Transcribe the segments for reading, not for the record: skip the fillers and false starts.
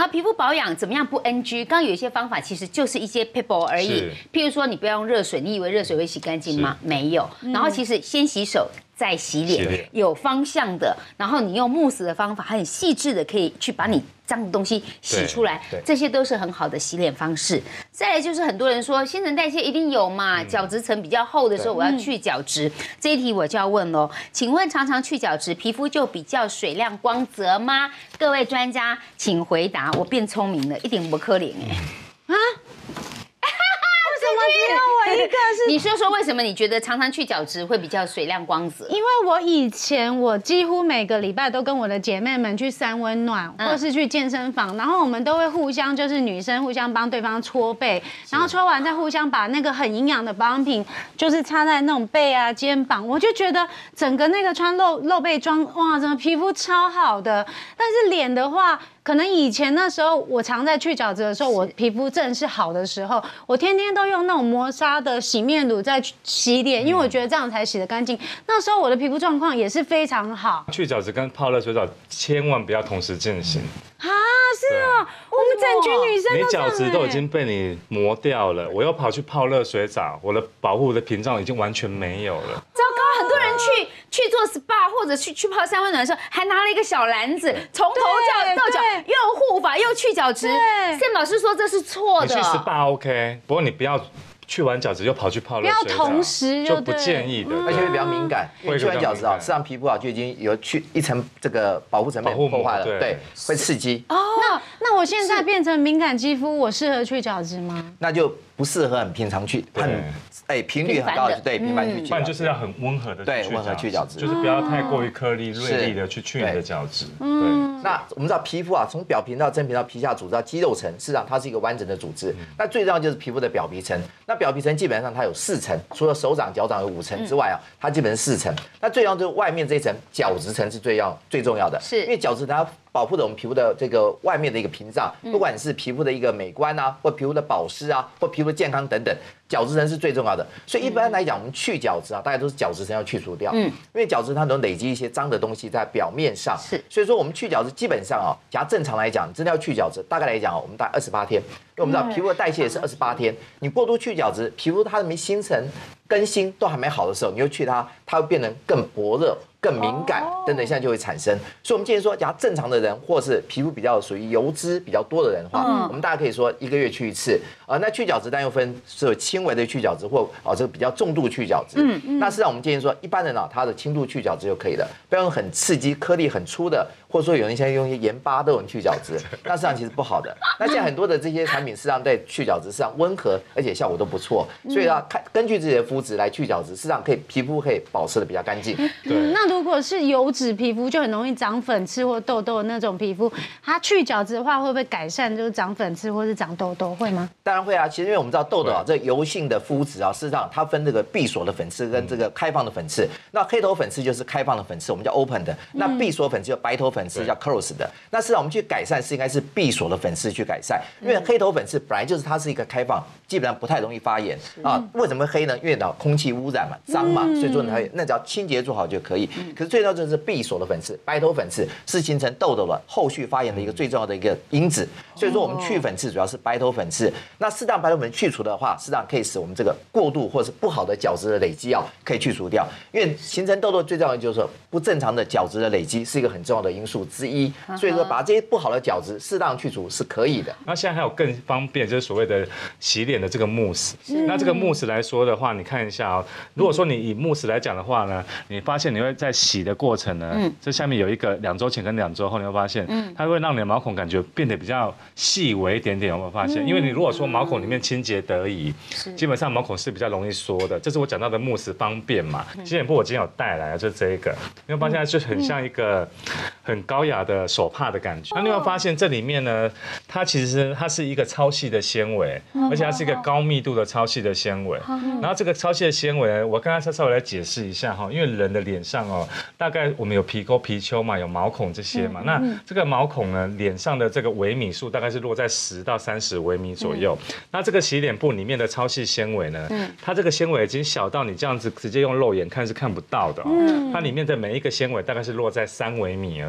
皮肤保养怎么样不 NG？ 刚刚有一些方法，其实就是一些 people 而已。譬如说，你不要用热水，你以为热水会洗干净吗？没有。然后其实先洗手。再洗脸，有方向的，然后你用慕斯的方法，很细致的可以去把你脏的东西洗出来，这些都是很好的洗脸方式。再来就是很多人说新陈代谢一定有嘛，角质层比较厚的时候我要去角质，这一题我就要问喽，请问常常去角质，皮肤就比较水亮光泽吗？各位专家请回答，我变聪明了，一点不可怜啊。 怎么只有我一个是？ 你说为什么你觉得常常去角质会比较水亮光泽？ 因为我以前几乎每个礼拜都跟我的姐妹们去三温暖，或是去健身房，然后我们都会互相就是女生互相帮对方搓背，然后搓完再互相把那个很营养的保养品就是擦在那种背啊肩膀，我就觉得整个那个穿露背装哇，整个皮肤超好的。但是脸的话。可能以前那时候我常在去角质的时候，我皮肤正是好的时候，我天天都用那种磨砂的洗面乳在洗脸，因为我觉得这样才洗得干净。那时候我的皮肤状况也是非常好。 去角质跟泡热水澡千万不要同时进行。 啊，是啊，我们整群女生你角质都已经被你磨掉了，我又跑去泡热水澡，我的保护的屏障已经完全没有了。 糟糕，很多人去做 SPA 或者去泡三温暖的时候，还拿了一个小篮子，从头到脚又护发又去角质。Sam 老师说这是错的。 你去 SPA OK， 不过你不要。去完角质又跑去泡热水澡， 不要同时就不建议的， 而且会比较敏感。因为去完角质啊，实际上皮肤啊就已经有去一层这个保护层被破坏了，对，会刺激。 哦，那我现在变成敏感肌肤，我适合去角质吗？ 那就不适合很平常去，频率很高的，对，频繁去。 不然就是要很温和的， 对，温和去角质， 就是不要太过于颗粒锐利的去你的角质。对。 那我们知道皮肤啊，从表皮到真皮到皮下组织到肌肉层，事实上它是一个完整的组织。那最重要就是皮肤的表皮层。那表皮层基本上它有4层，除了手掌、脚掌有5层之外啊，它基本是4层。那最重要就是外面这一层角质层是最重要的， 是因为角质它保护了我们皮肤的这个外面的一个屏障，不管是皮肤的一个美观啊，或皮肤的保湿啊，或皮肤的健康等等，角质层是最重要的。所以一般来讲，我们去角质啊，大概都是角质层要去除掉，因为角质它能累积一些脏的东西在表面上， 是。 所以说我们去角质基本上啊，假如正常来讲，真的要去角质，大概来讲我们大概28天，因为我们知道皮肤的代谢也是28天，你过度去角质，皮肤它的新陈更新都还没好的时候，你又去它会变得更薄热。更敏感等等，现在就会产生。所以，我们建议说，假如正常的人，或是皮肤比较属于油脂比较多的人的话，我们大家可以说1个月去1次。那去角质单又分是轻微的去角质，或这个比较重度去角质。那事实上我们建议说，一般人啊，他的轻度去角质就可以了，不要用很刺激、颗粒很粗的，或者说有人现在用一些盐巴都有去角质，那实际上其实不好的。那现在很多的这些产品，事实上对去角质实际上温和，而且效果都不错。所以啊，根据自己的肤质来去角质，事实上皮肤可以保持的比较干净。 对。那如果是油脂皮肤，就很容易长粉刺或痘痘的那种皮肤，它去角质的话，会不会改善就是长粉刺或是长痘痘？会吗？ 当然会啊。其实因为我们知道痘痘啊，这油性的肤质啊，事实上它分这个闭锁的粉刺跟这个开放的粉刺。那黑头粉刺就是开放的粉刺，我们叫 open 的；那闭锁粉刺就白头粉刺叫 close 的。那事实上我们去改善是应该是闭锁的粉刺去改善，因为黑头粉刺本来就是它是一个开放，基本上不太容易发炎啊。为什么会黑呢？因为空气污染嘛，脏嘛，所以说那只要清洁做好就可以。可是最重要就是闭锁的粉刺，白头粉刺是形成痘痘的后续发炎的一个最重要的一个因子。所以说我们去粉刺主要是白头粉刺。那适当白头粉去除的话，适当可以使我们这个过度或是不好的角质的累积啊，可以去除掉。因为形成痘痘最重要的就是说不正常的角质的累积是一个很重要的因素之一。所以说把这些不好的角质适当去除是可以的。 那现在还有更方便，就是所谓的洗脸的这个慕斯。那这个慕斯来说的话，你看一下哦，如果说你以慕斯来讲的话呢，你发现你会在洗的过程呢，这下面有一个2周前跟2周后，你会发现，它会让你的毛孔感觉变得比较细微一点点。有没有发现？因为你如果说毛孔里面清洁得宜，基本上毛孔是比较容易缩的。这是我讲到的慕斯方便嘛。洗脸布我今天有带来，就这个，你会发现就很像一个很高雅的手帕的感觉。那你会发现这里面呢，它其实是一个超细的纤维，而且它是一个高密度的超细的纤维。然后这个超细的纤维，我刚才稍微来解释一下哈，因为人的脸上哦，大概我们有皮沟、皮丘嘛，有毛孔这些嘛。那这个毛孔呢，脸上的这个微米数大概是落在10到30微米左右。那这个洗脸布里面的超细纤维呢，它这个纤维已经小到你这样子直接用肉眼看是看不到的哦。它里面的每一个纤维大概是落在3微米而已。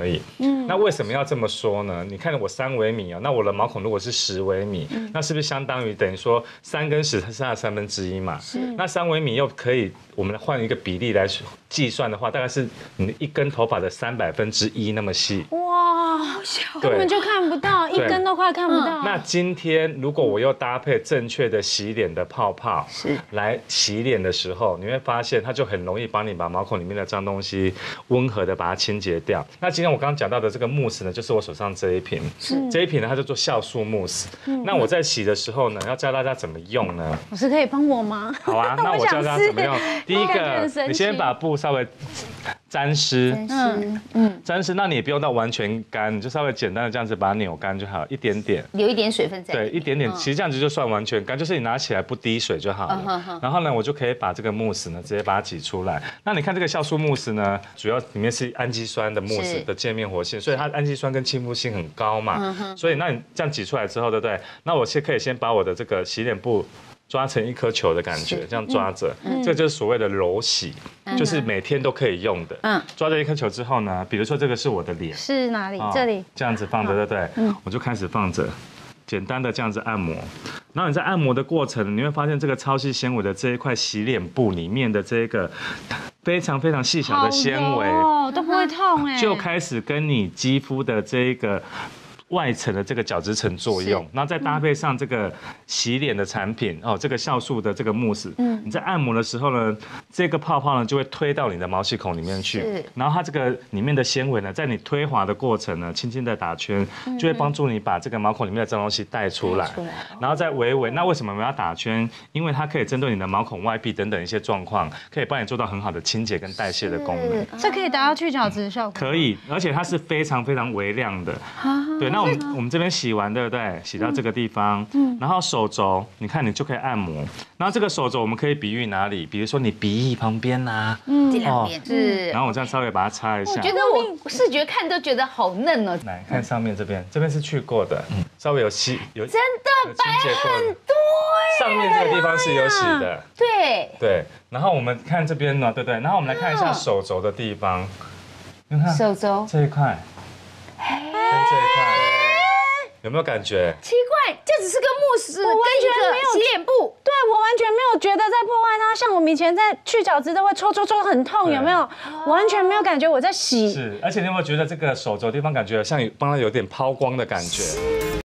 已。那为什么要这么说呢？你看我3微米哦，那我的毛孔如果是10微米，那是不是相当于等于说3跟10它是它的1/3嘛？是。那3微米又可以，我们换一个比例来计算的话，大概是你一根头发的100%那么细。 哇，好小，根本就看不到，一根都快看不到。 那今天如果我又搭配正确的洗脸的泡泡，是来洗脸的时候，你会发现它就很容易帮你把毛孔里面的脏东西温和的把它清洁掉。那今天我刚刚讲到的这个慕斯呢，就是我手上这一瓶，这一瓶呢它叫做酵素慕斯。那我在洗的时候呢，要教大家怎么用呢？ 老师可以帮我吗？ 好啊，那我教大家怎么用。第一个，你先把布稍微沾湿，沾湿，那你也不用到完全干，你就稍微简单的这样子把它扭干就好，一点点， 留一点水分在。 对，一点点，其实这样子就算完全干，就是你拿起来不滴水就好了。然后呢，我就可以把这个慕斯呢直接把它挤出来。那你看这个酵素慕斯呢，主要里面是氨基酸的慕斯的界面活性，所以它氨基酸跟亲肤性很高嘛。所以那你这样挤出来之后，对不对？那我可以先把我的这个洗脸布抓成一颗球的感觉，这样抓着，这就是所谓的柔洗，就是每天都可以用的。抓着一颗球之后呢，比如说这个是我的脸， 是哪里？这里这样子放着，对不对？我就开始放着，简单的这样子按摩。然后你在按摩的过程，你会发现这个超细纤维的这一块洗脸布里面的这个非常非常细小的纤维， 都不会痛哎， 就开始跟你肌肤的这一个外层的这个角质层作用，然后再搭配上这个洗脸的产品哦，这个酵素的这个慕斯，你在按摩的时候呢，这个泡泡呢就会推到你的毛细孔里面去，然后它这个里面的纤维呢，在你推滑的过程呢，轻轻的打圈，就会帮助你把这个毛孔里面的脏东西带出来，然后再微微。那为什么我们要打圈？因为它可以针对你的毛孔外壁等等一些状况，可以帮你做到很好的清洁跟代谢的功能。 这可以达到去角质的效果。 可以，而且它是非常非常微量的。对，那我们这边洗完，对不对？洗到这个地方，然后手肘，你看你就可以按摩。然后这个手肘我们可以比喻哪里？比如说你鼻翼旁边呐， 这两边是。 然后我这样稍微把它擦一下。 我觉得我视觉看都觉得好嫩哦。 来看上面这边，这边是去过的，稍微有真的白很多哎。 上面这个地方是有洗的， 对。 然后我们看这边呢，对不对？然后我们来看一下手肘的地方，你看手肘这一块。跟这一块有没有感觉？ 奇怪，就只是个慕斯跟一个洗脸布。 对，我完全没有觉得在破坏它。像我们以前在去角质都会抽很痛，有没有？完全没有感觉我在洗。 是，而且你有没有觉得这个手肘地方感觉像帮它有点抛光的感觉？